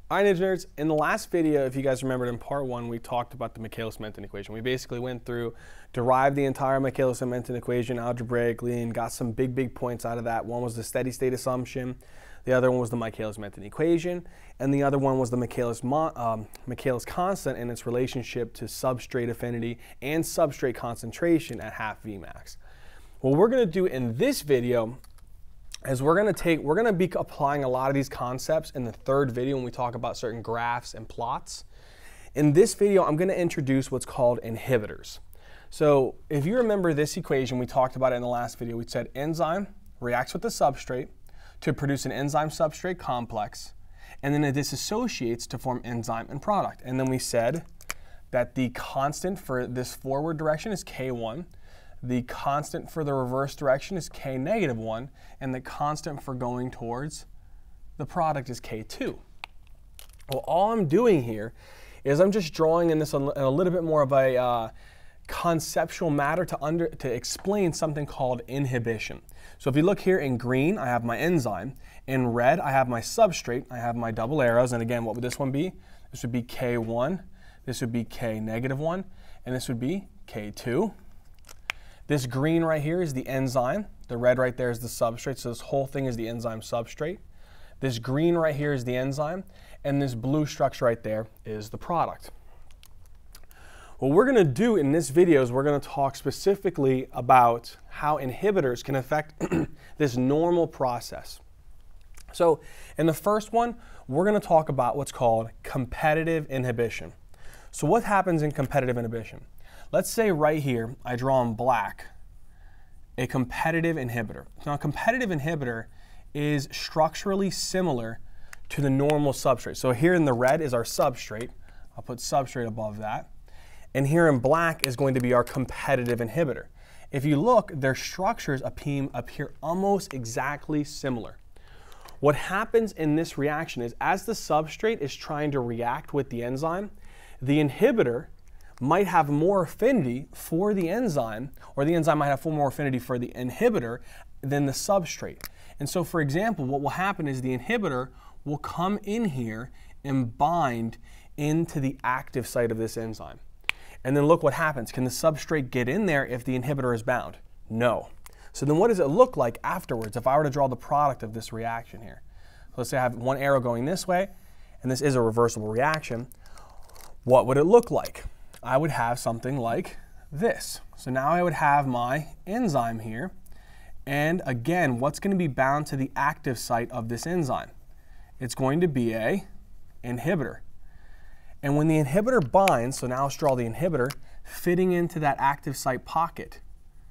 All right, Ninja Nerds, in the last video, if you guys remembered in part one, we talked about the Michaelis-Menten equation. We basically went through, derived the entire Michaelis-Menten equation algebraically and got some big points out of that. One was the steady state assumption, the other one was the Michaelis-Menten equation, and the other one was the Michaelis constant and its relationship to substrate affinity and substrate concentration at half Vmax. What we're going to do in this video is we're going to be applying a lot of these concepts in the third video when we talk about certain graphs and plots. In this video, I'm going to introduce what's called inhibitors. So if you remember this equation, we talked about it in the last video. We said enzyme reacts with the substrate to produce an enzyme-substrate complex, and then it dissociates to form enzyme and product. And then we said that the constant for this forward direction is K1. The constant for the reverse direction is K-1, and the constant for going towards the product is K2. Well, all I'm doing here is I'm just drawing in this in a little bit more of a conceptual matter to explain something called inhibition. So if you look here in green, I have my enzyme. In red, I have my substrate. I have my double arrows, and again, what would this one be? This would be K1, this would be K-1, and this would be K2. This green right here is the enzyme. The red right there is the substrate. So this whole thing is the enzyme substrate. This green right here is the enzyme. And this blue structure right there is the product. What we're going to do in this video is we're going to talk specifically about how inhibitors can affect this normal process. So in the first one, we're going to talk about what's called competitive inhibition. So what happens in competitive inhibition? Let's say right here, I draw in black a competitive inhibitor. Now, a competitive inhibitor is structurally similar to the normal substrate. So here in the red is our substrate. I'll put substrate above that. And here in black is going to be our competitive inhibitor. If you look, their structures appear almost exactly similar. What happens in this reaction is as the substrate is trying to react with the enzyme, the inhibitor might have more affinity for the enzyme, or the enzyme might have more affinity for the inhibitor than the substrate. And so, for example, what will happen is the inhibitor will come in here and bind into the active site of this enzyme. And then look what happens. Can the substrate get in there if the inhibitor is bound? No. So then what does it look like afterwards if I were to draw the product of this reaction here? So let's say I have one arrow going this way, and this is a reversible reaction. What would it look like? I would have something like this. So now I would have my enzyme here. And again, what's going to be bound to the active site of this enzyme? It's going to be a inhibitor. And when the inhibitor binds, so now let's draw the inhibitor fitting into that active site pocket.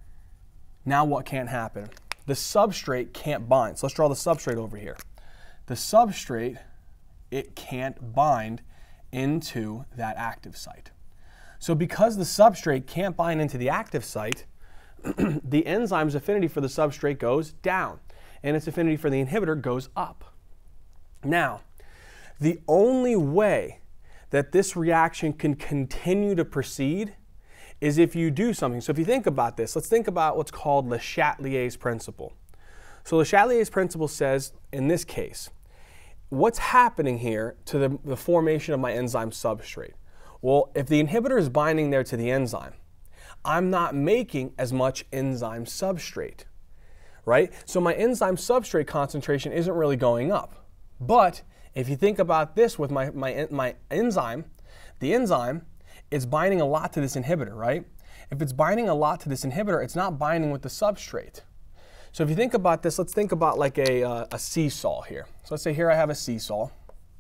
Now what can't happen? The substrate can't bind. So let's draw the substrate over here. The substrate, it can't bind into that active site. So because the substrate can't bind into the active site, the enzyme's affinity for the substrate goes down, and its affinity for the inhibitor goes up. Now, the only way that this reaction can continue to proceed is if you do something. So if you think about this, let's think about what's called Le Chatelier's principle. So Le Chatelier's principle says, in this case, what's happening here to the formation of my enzyme substrate? Well, if the inhibitor is binding there to the enzyme, I'm not making as much enzyme substrate, right? So my enzyme substrate concentration isn't really going up. But if you think about this with my enzyme, the enzyme is binding a lot to this inhibitor, right? If it's binding a lot to this inhibitor, it's not binding with the substrate. So if you think about this, let's think about like a seesaw here. So let's say here I have a seesaw.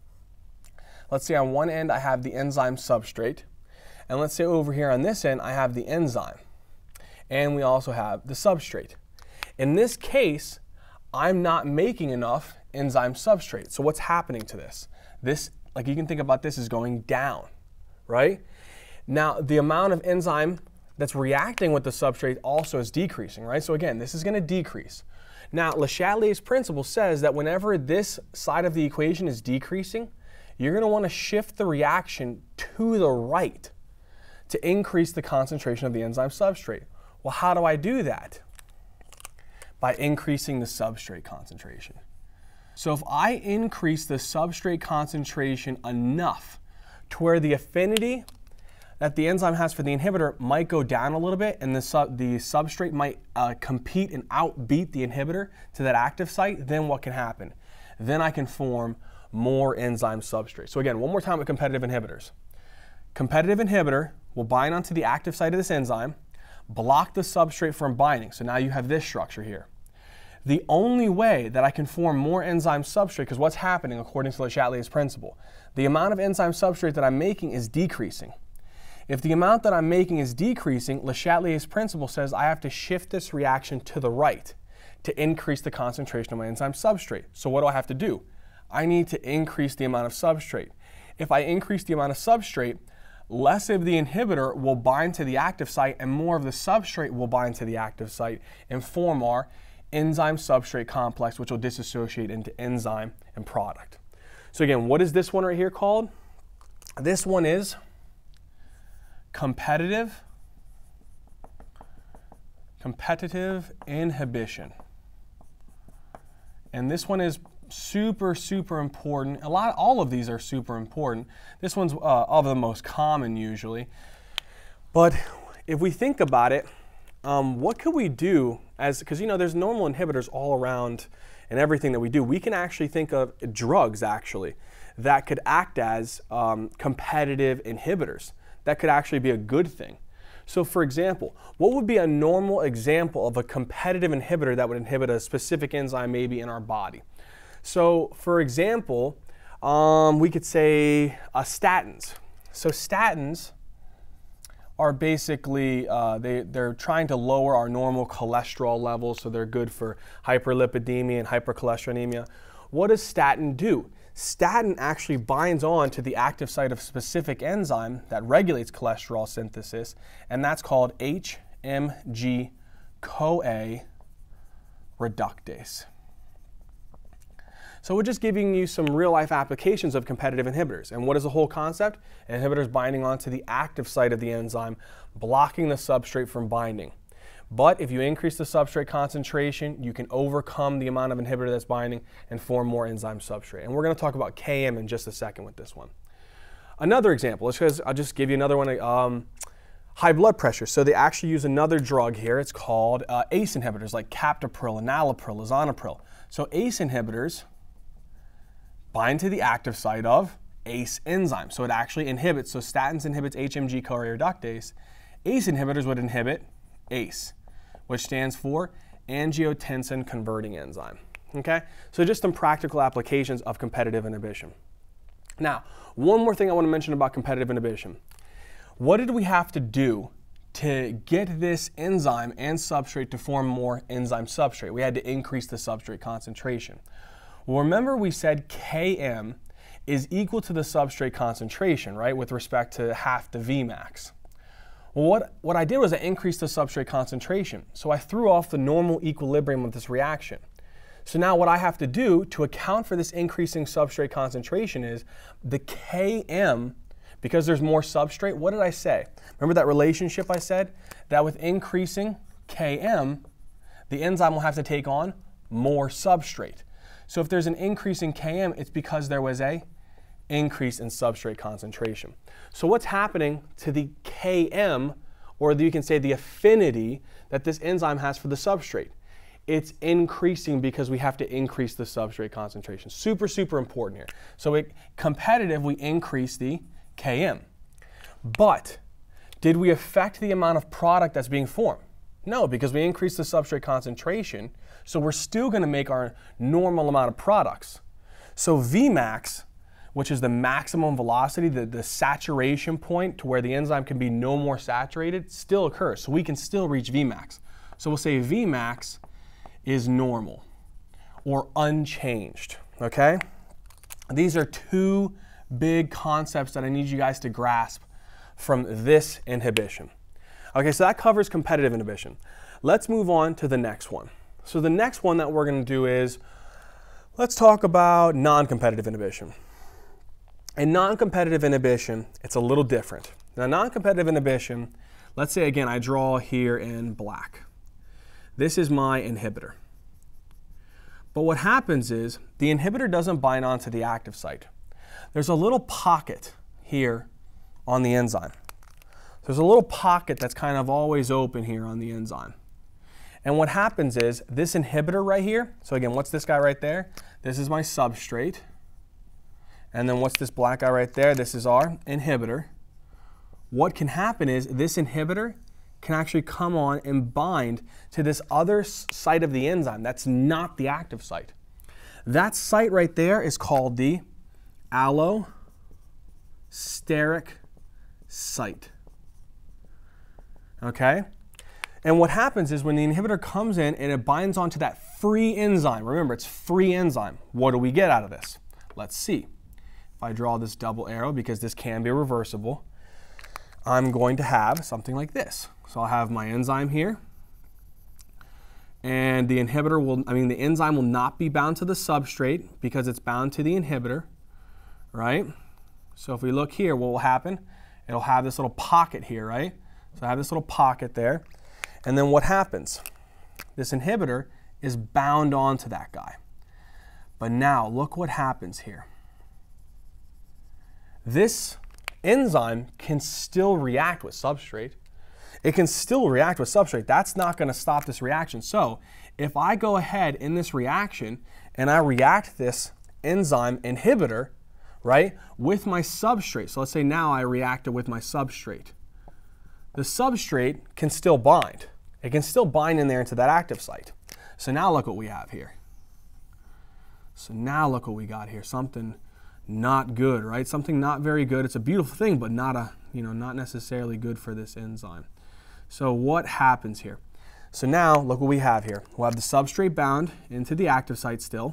Let's say on one end I have the enzyme substrate, and let's say over here on this end I have the enzyme, and we also have the substrate. In this case, I'm not making enough enzyme substrate. So what's happening to this? This, like you can think about this as going down, right? Now the amount of enzyme that's reacting with the substrate also is decreasing, right? So again, this is going to decrease. Now Le Chatelier's principle says that whenever this side of the equation is decreasing, you're going to want to shift the reaction to the right to increase the concentration of the enzyme substrate. Well, how do I do that? By increasing the substrate concentration. So if I increase the substrate concentration enough to where the affinity that the enzyme has for the inhibitor might go down a little bit, and the substrate might compete and outbeat the inhibitor to that active site, then what can happen? Then I can form more enzyme substrate. So again, one more time with competitive inhibitors. Competitive inhibitor will bind onto the active site of this enzyme, block the substrate from binding. So now you have this structure here. The only way that I can form more enzyme substrate, because what's happening according to Le Chatelier's principle, the amount of enzyme substrate that I'm making is decreasing. If the amount that I'm making is decreasing, Le Chatelier's principle says I have to shift this reaction to the right to increase the concentration of my enzyme substrate. So what do I have to do? I need to increase the amount of substrate. If I increase the amount of substrate, less of the inhibitor will bind to the active site and more of the substrate will bind to the active site and form our enzyme substrate complex, which will dissociate into enzyme and product. So again, what is this one right here called? This one is competitive inhibition. And this one is super important. All of these are super important. This one's of the most common usually. But if we think about it, what could we do because there's normal inhibitors all around in everything that we do. We can actually think of drugs actually that could act as competitive inhibitors. That could actually be a good thing. So for example, what would be a normal example of a competitive inhibitor that would inhibit a specific enzyme maybe in our body? So for example, we could say statins. So statins are basically, they're trying to lower our normal cholesterol levels, so they're good for hyperlipidemia and hypercholesterolemia. What does statin do? Statin actually binds on to the active site of a specific enzyme that regulates cholesterol synthesis, and that's called HMG-CoA reductase. So we're just giving you some real-life applications of competitive inhibitors. And what is the whole concept? Inhibitors binding onto the active site of the enzyme, blocking the substrate from binding. But if you increase the substrate concentration, you can overcome the amount of inhibitor that's binding and form more enzyme substrate. And we're going to talk about Km in just a second with this one. Another example, I'll just give you another one, high blood pressure. So they actually use another drug here. It's called ACE inhibitors like captopril, enalapril, lisinopril. So ACE inhibitors bind to the active site of ACE enzyme. So it actually inhibits, so statins inhibits HMG-CoA reductase. ACE inhibitors would inhibit ACE, which stands for angiotensin converting enzyme. Okay? So just some practical applications of competitive inhibition. Now, one more thing I want to mention about competitive inhibition. What did we have to do to get this enzyme and substrate to form more enzyme substrate? We had to increase the substrate concentration. Well, remember we said Km is equal to the substrate concentration, right, with respect to half the Vmax. Well, what I did was I increased the substrate concentration. So I threw off the normal equilibrium of this reaction. So now what I have to do to account for this increasing substrate concentration is the Km, because there's more substrate, what did I say? Remember that relationship I said? That with increasing Km, the enzyme will have to take on more substrate. So if there's an increase in Km, it's because there was an increase in substrate concentration. So what's happening to the Km, or you can say the affinity that this enzyme has for the substrate? It's increasing because we have to increase the substrate concentration. Super important here. So competitive, we increase the Km. But did we affect the amount of product that's being formed? No, because we increased the substrate concentration, so we're still going to make our normal amount of products. So Vmax, which is the maximum velocity, the saturation point to where the enzyme can be no more saturated, still occurs. So we can still reach Vmax. So we'll say Vmax is normal or unchanged, okay? These are two big concepts that I need you guys to grasp from this inhibition. Okay, so that covers competitive inhibition. Let's move on to the next one. So the next one that we're going to do is, let's talk about non-competitive inhibition. In non-competitive inhibition, it's a little different. Now, non-competitive inhibition, let's say again, I draw here in black. This is my inhibitor. But what happens is the inhibitor doesn't bind onto the active site. There's a little pocket here on the enzyme. There's a little pocket that's kind of always open here on the enzyme. And what happens is this inhibitor right here, so again, what's this guy right there? This is my substrate. And then what's this black guy right there? This is our inhibitor. What can happen is this inhibitor can actually come on and bind to this other site of the enzyme that's not the active site. That site right there is called the allosteric site. Okay? And what happens is when the inhibitor comes in and it binds onto that free enzyme, remember it's free enzyme, what do we get out of this? Let's see. If I draw this double arrow, because this can be reversible, I'm going to have something like this. So I'll have my enzyme here, and the inhibitor will, the enzyme will not be bound to the substrate because it's bound to the inhibitor, right? So if we look here, what will happen? It'll have this little pocket here, right? So I have this little pocket there. And then what happens? This inhibitor is bound onto that guy. But now look what happens here. This enzyme can still react with substrate. It can still react with substrate. That's not going to stop this reaction. So if I go ahead in this reaction and I react this enzyme inhibitor, right, with my substrate. So let's say now I react it with my substrate. The substrate can still bind. It can still bind in there into that active site. So now look what we have here. So now look what we got here. Something not good, right? Something not very good. It's a beautiful thing, but not necessarily good for this enzyme. So what happens here? So now look what we have here. We'll have the substrate bound into the active site still.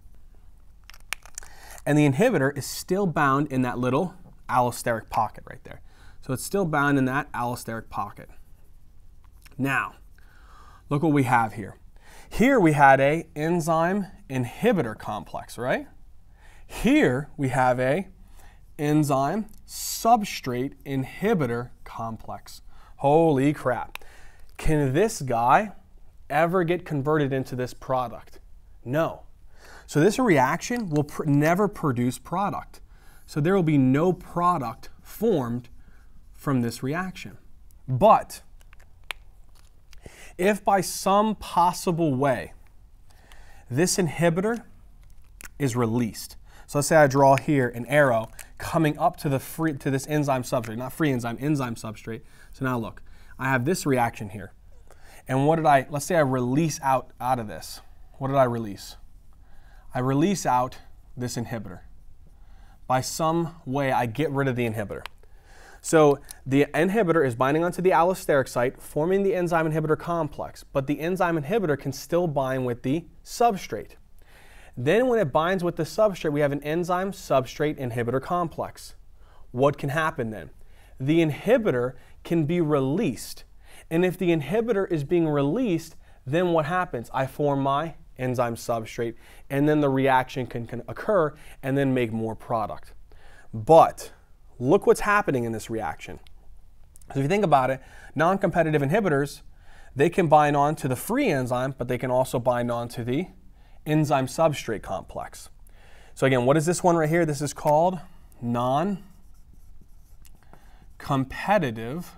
And the inhibitor is still bound in that little allosteric pocket right there. So it's still bound in that allosteric pocket. Now, look what we have here. Here we had a enzyme inhibitor complex, right? Here we have a enzyme substrate inhibitor complex. Holy crap. Can this guy ever get converted into this product? No. So this reaction will never produce product. So there will be no product formed from this reaction. But if by some possible way this inhibitor is released, so let's say I draw here an arrow coming up to this enzyme substrate, not free enzyme, enzyme substrate. So now look, I have this reaction here. And let's say I release out of this. What did I release? I release out this inhibitor. By some way, I get rid of the inhibitor. So the inhibitor is binding onto the allosteric site, forming the enzyme inhibitor complex, but the enzyme inhibitor can still bind with the substrate. Then when it binds with the substrate, we have an enzyme substrate inhibitor complex. What can happen then? The inhibitor can be released. And if the inhibitor is being released, then what happens? I form my enzyme substrate, and then the reaction can occur and then make more product. But look what's happening in this reaction. So if you think about it, non-competitive inhibitors, they can bind on to the free enzyme, but they can also bind on to the enzyme substrate complex. So again, what is this one right here? This is called non-competitive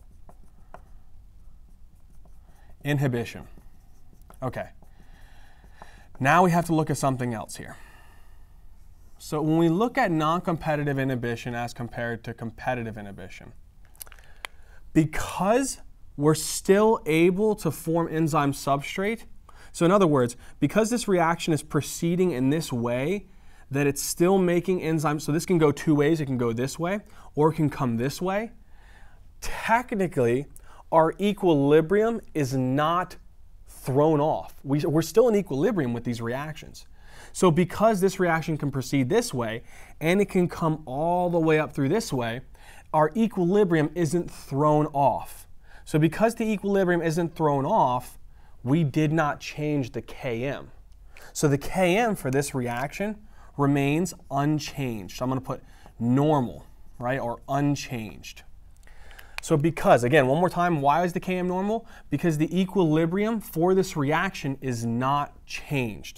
inhibition. Okay. Now we have to look at something else here. So when we look at non-competitive inhibition as compared to competitive inhibition, because we're still able to form enzyme substrate, so in other words, because this reaction is proceeding in this way, that it's still making enzymes, so this can go two ways. It can go this way, or it can come this way. Technically, our equilibrium is not thrown off. We're still in equilibrium with these reactions. So because this reaction can proceed this way, and it can come all the way up through this way, our equilibrium isn't thrown off. So because the equilibrium isn't thrown off, we did not change the Km. So the Km for this reaction remains unchanged. So I'm going to put normal, right, or unchanged. So because, again, one more time, why is the Km normal? Because the equilibrium for this reaction is not changed.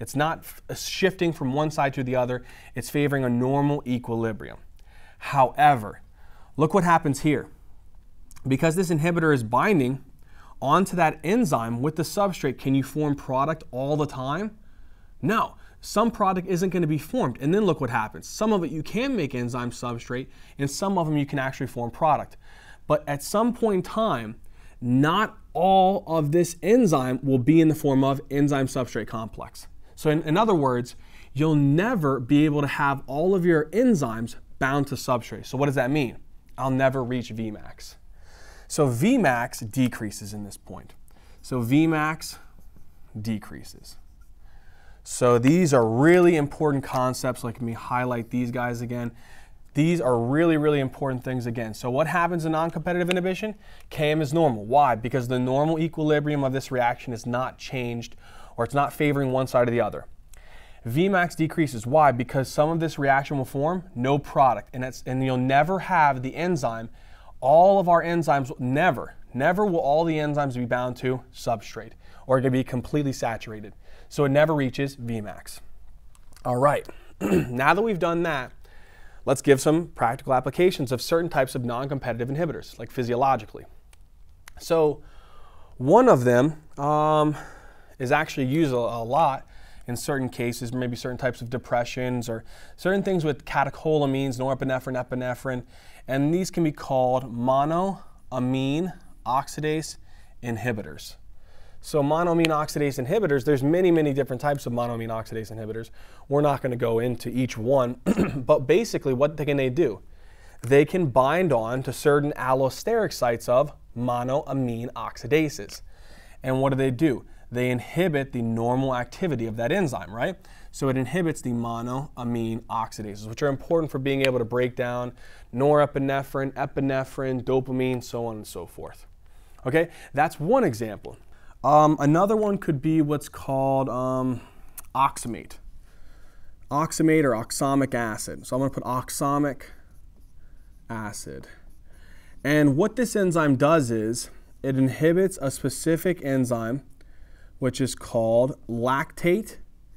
It's not shifting from one side to the other. It's favoring a normal equilibrium. However, look what happens here. Because this inhibitor is binding onto that enzyme with the substrate, can you form product all the time? No. Some product isn't going to be formed. And then look what happens. Some of it you can make enzyme substrate, and some of them you can actually form product. But at some point in time, not all of this enzyme will be in the form of enzyme substrate complex. So in other words, you'll never be able to have all of your enzymes bound to substrate. So what does that mean? I'll never reach Vmax. So Vmax decreases in this point. So Vmax decreases. So these are really important concepts. Let me highlight these guys again. These are really, really important things again. So what happens in non-competitive inhibition? Km is normal. Why? Because the normal equilibrium of this reaction is not changed, or it's not favoring one side or the other. Vmax decreases. Why? Because some of this reaction will form no product, and you'll never have the enzyme. All of our enzymes, never will all the enzymes be bound to substrate, or going to be completely saturated. So it never reaches Vmax. All right, now that we've done that, let's give some practical applications of certain types of non-competitive inhibitors, like physiologically. So one of them is actually used a lot in certain cases, maybe certain types of depressions or certain things with catecholamines, norepinephrine, epinephrine, and these can be called monoamine oxidase inhibitors. So monoamine oxidase inhibitors, there's many, many different types of monoamine oxidase inhibitors. We're not going to go into each one, but basically what can they do? They can bind on to certain allosteric sites of monoamine oxidases. And what do? They inhibit the normal activity of that enzyme, right? So it inhibits the monoamine oxidases, which are important for being able to break down norepinephrine, epinephrine, dopamine, so on and so forth. Okay, that's one example. Another one could be what's called oxamate. Oxamate or oxamic acid. So I'm going to put oxamic acid. And what this enzyme does is it inhibits a specific enzyme which is called lactate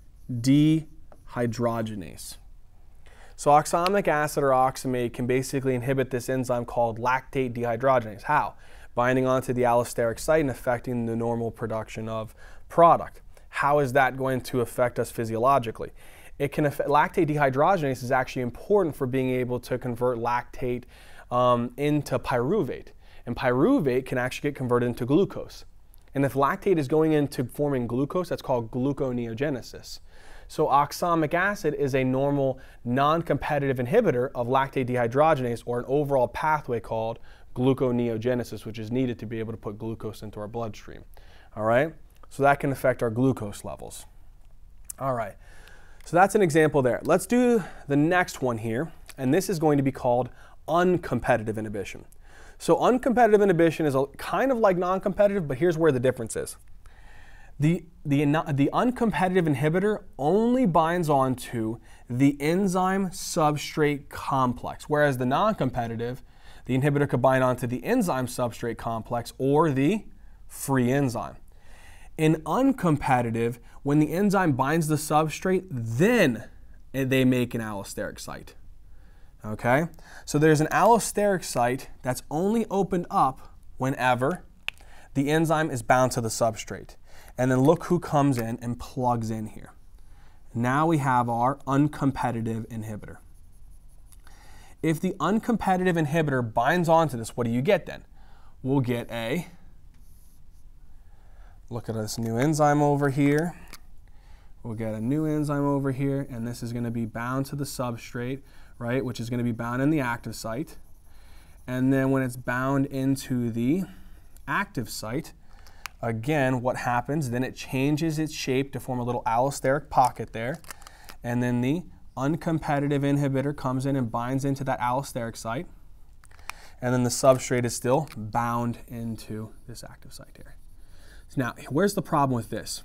dehydrogenase. So oxamic acid or oxamate can basically inhibit this enzyme called lactate dehydrogenase. How? Binding onto the allosteric site and affecting the normal production of product. How is that going to affect us physiologically? It can affect, lactate dehydrogenase is actually important for being able to convert lactate into pyruvate. And pyruvate can actually get converted into glucose. And if lactate is going into forming glucose, that's called gluconeogenesis. So oxamic acid is a normal non-competitive inhibitor of lactate dehydrogenase, or an overall pathway called gluconeogenesis, which is needed to be able to put glucose into our bloodstream. All right, so that can affect our glucose levels. All right, so that's an example there. Let's do the next one here, and this is going to be called uncompetitive inhibition. So uncompetitive inhibition is kind of like non-competitive, but here's where the difference is. The uncompetitive inhibitor only binds onto the enzyme substrate complex, whereas the non-competitive, the inhibitor could bind onto the enzyme substrate complex or the free enzyme. In uncompetitive, when the enzyme binds the substrate, then they make an allosteric site. Okay? So there's an allosteric site that's only opened up whenever the enzyme is bound to the substrate. And then look who comes in and plugs in here. Now we have our uncompetitive inhibitor. If the uncompetitive inhibitor binds onto this, what do you get then? We'll get a, look at this new enzyme over here. We'll get a new enzyme over here, and this is going to be bound to the substrate, right, which is going to be bound in the active site. And then when it's bound into the active site, again, what happens? Then it changes its shape to form a little allosteric pocket there. And then the uncompetitive inhibitor comes in and binds into that allosteric site. And then the substrate is still bound into this active site here. So now, where's the problem with this?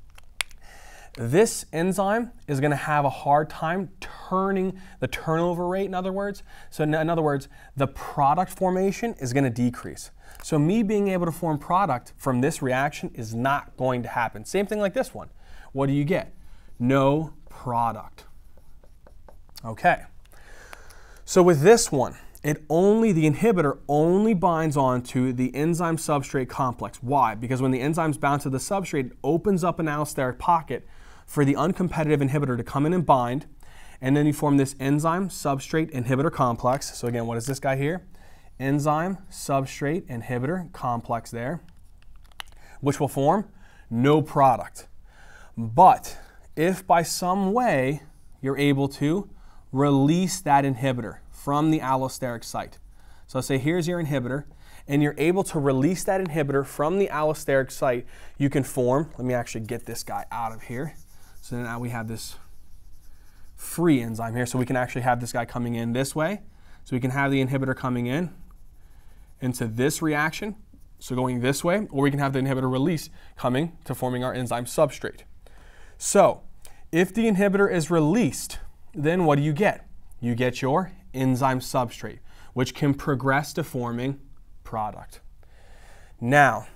This enzyme is going to have a hard time turning the turnover rate, in other words. So in other words, the product formation is going to decrease. So me being able to form product from this reaction is not going to happen. Same thing like this one. What do you get? no product. Okay. So with this one, the inhibitor only binds onto the enzyme substrate complex. Why? Because when the enzyme's bound to the substrate, it opens up an allosteric pocket for the uncompetitive inhibitor to come in and bind, and then you form this enzyme substrate inhibitor complex. So again, what is this guy here? Enzyme substrate inhibitor complex there, which will form no product. But if by some way you're able to release that inhibitor from the allosteric site. So say here's your inhibitor, and you're able to release that inhibitor from the allosteric site, you can form, let me actually get this guy out of here. So now we have this free enzyme here, so we can actually have this guy coming in this way. So we can have the inhibitor coming in into this reaction, so going this way, or we can have the inhibitor release coming to forming our enzyme substrate. So if the inhibitor is released, then what do you get? You get your enzyme substrate, which can progress to forming product. Now,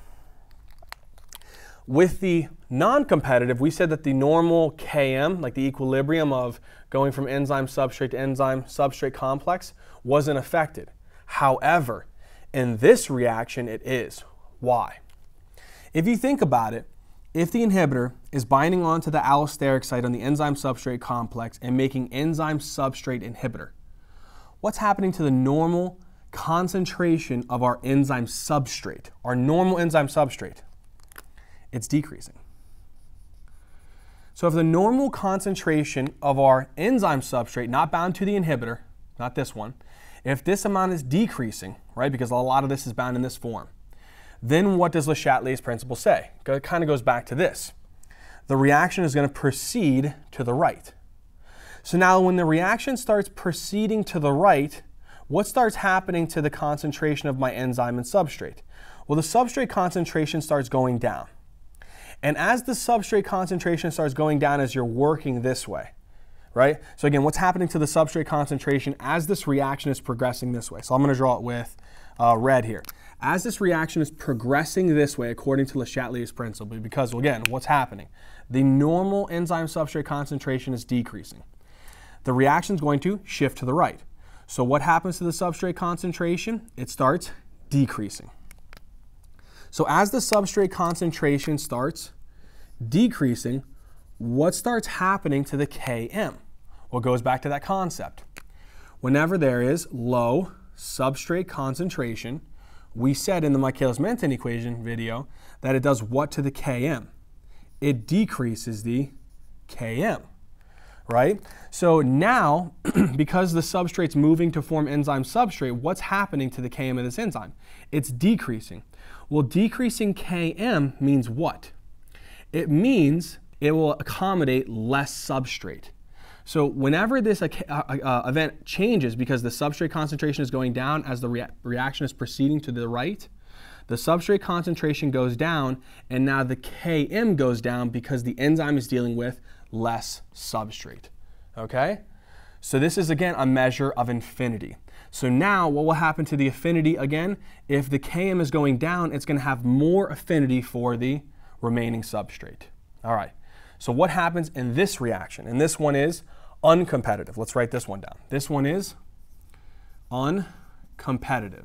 with the non-competitive, we said that the normal Km, like the equilibrium of going from enzyme substrate to enzyme substrate complex, wasn't affected. However, in this reaction, it is. Why? If you think about it, if the inhibitor is binding onto the allosteric site on the enzyme substrate complex and making enzyme substrate inhibitor, what's happening to the normal concentration of our enzyme substrate, our normal enzyme substrate? It's decreasing. So if the normal concentration of our enzyme substrate, not bound to the inhibitor, not this one, if this amount is decreasing, right, because a lot of this is bound in this form, then what does Le Chatelier's principle say? It kind of goes back to this. The reaction is going to proceed to the right. So now when the reaction starts proceeding to the right, what starts happening to the concentration of my enzyme and substrate? Well, the substrate concentration starts going down. And as the substrate concentration starts going down as you're working this way, right? So again, what's happening to the substrate concentration as this reaction is progressing this way? So I'm going to draw it with red here. As this reaction is progressing this way, according to Le Chatelier's principle, because again, what's happening? The normal enzyme substrate concentration is decreasing. The reaction is going to shift to the right. So what happens to the substrate concentration? It starts decreasing. So as the substrate concentration starts decreasing, what starts happening to the Km? Well, it goes back to that concept. Whenever there is low substrate concentration, we said in the Michaelis-Menten equation video that it does what to the Km? It decreases the Km, right? So now, because the substrate's moving to form enzyme substrate, what's happening to the Km of this enzyme? It's decreasing. Well, decreasing Km means what? It means it will accommodate less substrate. So whenever this event changes, because the substrate concentration is going down as the reaction is proceeding to the right, the substrate concentration goes down, and now the Km goes down because the enzyme is dealing with less substrate. Okay? So this is, again, a measure of infinity. So now what will happen to the affinity again? If the Km is going down, it's going to have more affinity for the remaining substrate. All right. So what happens in this reaction? And this one is uncompetitive. Let's write this one down. This one is uncompetitive.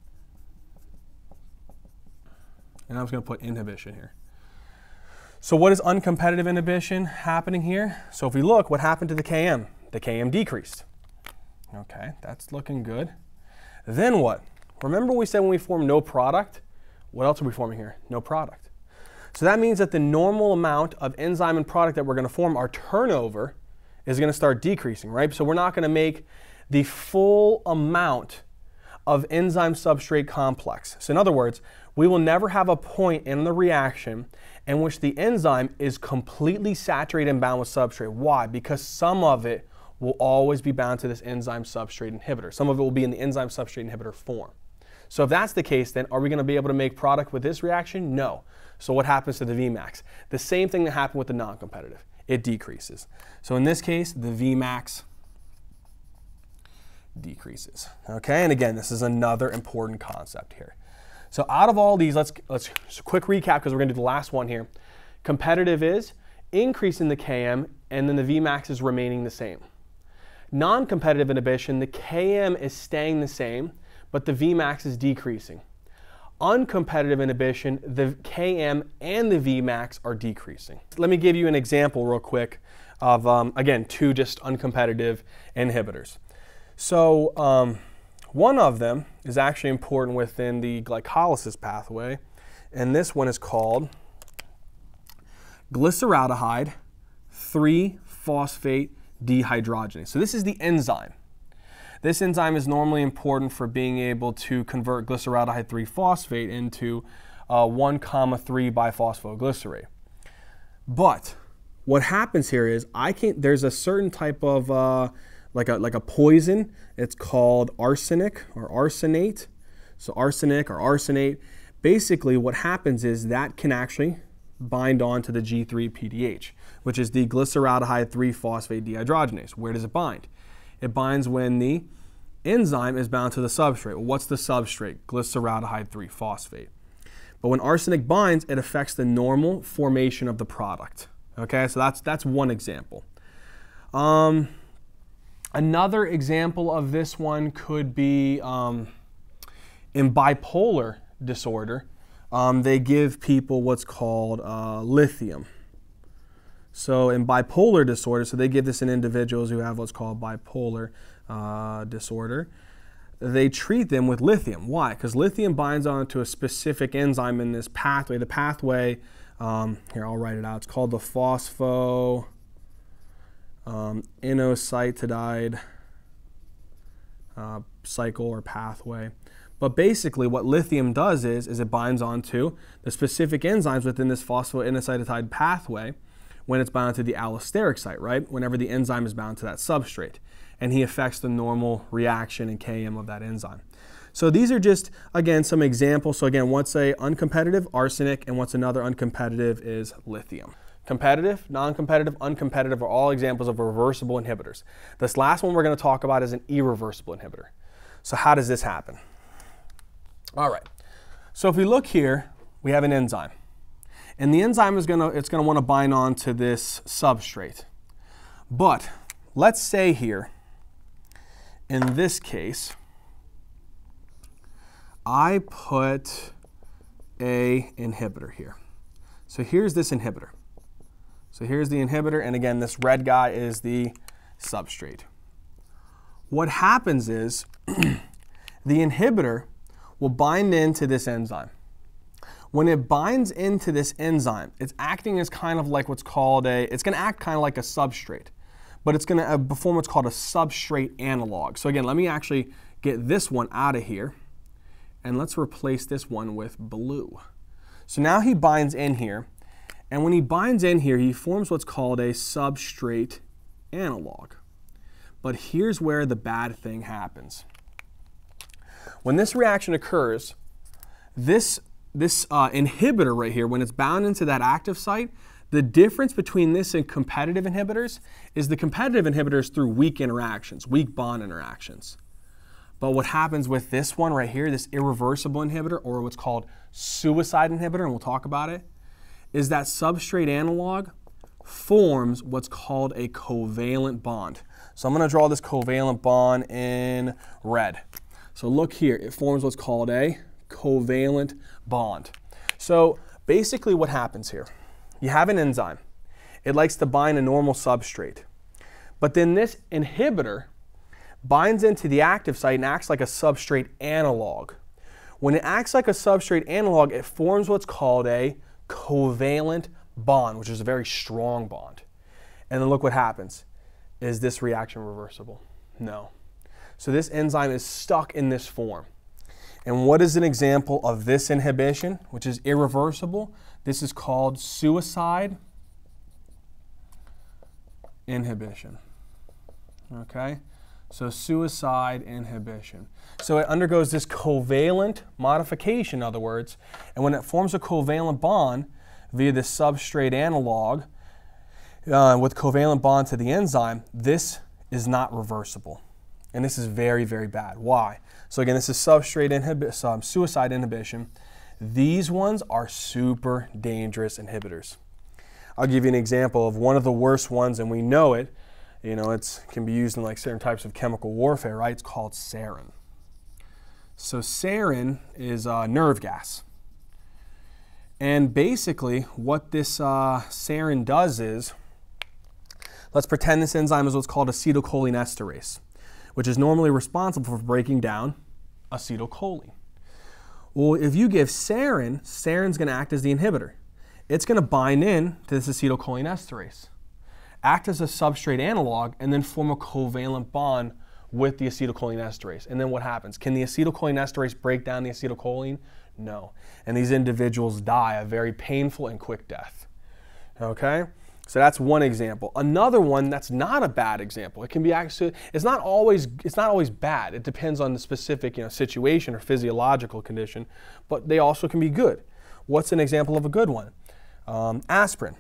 And I'm just going to put inhibition here. So what is uncompetitive inhibition happening here? So if we look, what happened to the Km? The Km decreased. Okay, that's looking good. Then what? Remember we said when we form no product, what else are we forming here? No product. So that means that the normal amount of enzyme and product that we're going to form, our turnover, is going to start decreasing, right? So we're not going to make the full amount of enzyme substrate complex. So in other words, we will never have a point in the reaction in which the enzyme is completely saturated and bound with substrate. Why? Because some of it will always be bound to this enzyme substrate inhibitor. Some of it will be in the enzyme substrate inhibitor form. So if that's the case, then are we going to be able to make product with this reaction? No. So what happens to the Vmax? The same thing that happened with the non-competitive. It decreases. So in this case, the Vmax decreases. Okay, and again, this is another important concept here. So out of all these, let's quick recap because we're going to do the last one here. Competitive is increasing the Km, and then the Vmax is remaining the same. Non-competitive inhibition, the Km is staying the same, but the Vmax is decreasing. Uncompetitive inhibition, the Km and the Vmax are decreasing. Let me give you an example real quick of, again, two just uncompetitive inhibitors. So one of them is actually important within the glycolysis pathway, and this one is called glyceraldehyde 3-phosphate dehydrogenase. So this is the enzyme. This enzyme is normally important for being able to convert glyceraldehyde 3-phosphate into 1,3-biphosphoglycerate. But what happens here is there's a certain type of like a poison. It's called arsenic or arsenate. So arsenic or arsenate. Basically what happens is that can actually bind on to the G3-PDH, which is the glyceraldehyde 3-phosphate dehydrogenase. Where does it bind? It binds when the enzyme is bound to the substrate. Well, what's the substrate? Glyceraldehyde 3-phosphate. But when arsenic binds, it affects the normal formation of the product. Okay, so that's one example. Another example of this one could be in bipolar disorder. They give people what's called lithium. So in bipolar disorder, so they give this in individuals who have what's called bipolar disorder. They treat them with lithium. Why? Because lithium binds onto a specific enzyme in this pathway. The pathway, here I'll write it out. It's called the phosphoinositidide cycle or pathway. But basically what lithium does is it binds onto the specific enzymes within this phosphoinositidide pathway when it's bound to the allosteric site, right? Whenever the enzyme is bound to that substrate. And he affects the normal reaction in Km of that enzyme. So these are just, again, some examples. So again, what's a uncompetitive? Arsenic, and what's another uncompetitive is lithium. Competitive, non-competitive, uncompetitive are all examples of reversible inhibitors. This last one we're going to talk about is an irreversible inhibitor. So how does this happen? All right, so if we look here, we have an enzyme. And the enzyme is gonna want to bind on to this substrate. But let's say here, in this case, I put a inhibitor here. So here's this inhibitor. So here's the inhibitor, and again, this red guy is the substrate. What happens is the inhibitor will bind into this enzyme. When it binds into this enzyme, it's acting as kind of like what's called it's going to act kind of like a substrate, but it's going to perform what's called a substrate analog. So again, let me actually get this one out of here, and let's replace this one with blue. So now he binds in here, and when he binds in here, he forms what's called a substrate analog. But here's where the bad thing happens. When this reaction occurs, this inhibitor right here, when it's bound into that active site, the difference between this and competitive inhibitors is the competitive inhibitors through weak interactions, weak bond interactions. But what happens with this one right here, this irreversible inhibitor, or what's called suicide inhibitor, and we'll talk about it, is that substrate analog forms what's called a covalent bond. So I'm going to draw this covalent bond in red. So look here, it forms what's called a covalent bond. So basically what happens here, you have an enzyme. It likes to bind a normal substrate. But then this inhibitor binds into the active site and acts like a substrate analog. When it acts like a substrate analog, it forms what's called a covalent bond, which is a very strong bond. And then look what happens. Is this reaction reversible? No. So this enzyme is stuck in this form. And what is an example of this inhibition, which is irreversible? This is called suicide inhibition. Okay? So suicide inhibition. So it undergoes this covalent modification, in other words, and when it forms a covalent bond via the substrate analog with covalent bond to the enzyme, this is not reversible. And this is very, very bad. Why? So again, this is substrate suicide inhibition. These ones are super dangerous inhibitors. I'll give you an example of one of the worst ones, and we know it. You know, it can be used in like certain types of chemical warfare, right? It's called sarin. So sarin is nerve gas. And basically what this sarin does is, let's pretend this enzyme is what's called acetylcholinesterase, which is normally responsible for breaking down acetylcholine. Well, if you give sarin, sarin's going to act as the inhibitor. It's going to bind in to this acetylcholinesterase, act as a substrate analog, and then form a covalent bond with the acetylcholinesterase. And then what happens? Can the acetylcholinesterase break down the acetylcholine? No. And these individuals die a very painful and quick death. Okay? So that's one example. Another one that's not a bad example. It can be actually, it's not always bad. It depends on the specific, situation or physiological condition, but they also can be good. What's an example of a good one? Aspirin.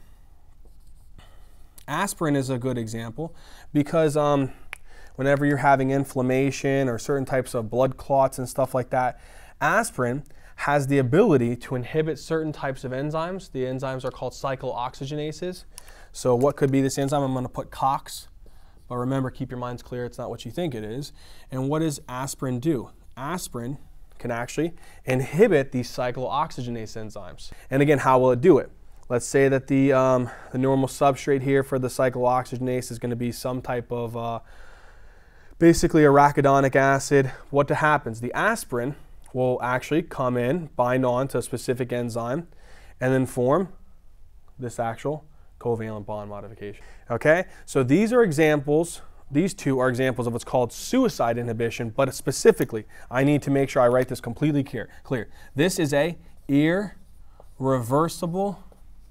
Aspirin is a good example because whenever you're having inflammation or certain types of blood clots and stuff like that, aspirin has the ability to inhibit certain types of enzymes. The enzymes are called cyclooxygenases. So what could be this enzyme? I'm going to put COX, but remember, keep your minds clear, it's not what you think it is. And what does aspirin do? Aspirin can actually inhibit these cyclooxygenase enzymes. And again, how will it do it? Let's say that the normal substrate here for the cyclooxygenase is going to be some type of basically arachidonic acid. What happens? The aspirin will actually come in, bind on to a specific enzyme, and then form this actual covalent bond modification. Okay, so these are examples, these two are examples of what's called suicide inhibition, but specifically, I need to make sure I write this completely clear. This is a irreversible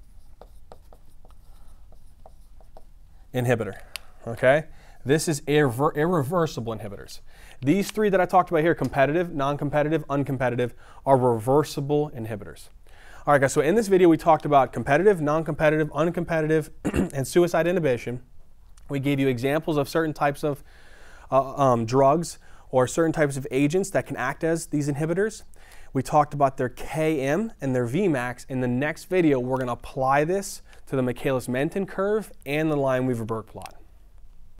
inhibitor, okay? This is irreversible inhibitors. These three that I talked about here, competitive, non-competitive, uncompetitive, are reversible inhibitors. All right, guys, so in this video, we talked about competitive, non-competitive, uncompetitive, and suicide inhibition. We gave you examples of certain types of drugs or certain types of agents that can act as these inhibitors. We talked about their Km and their Vmax. In the next video, we're going to apply this to the Michaelis-Menten curve and the Lineweaver-Burke plot.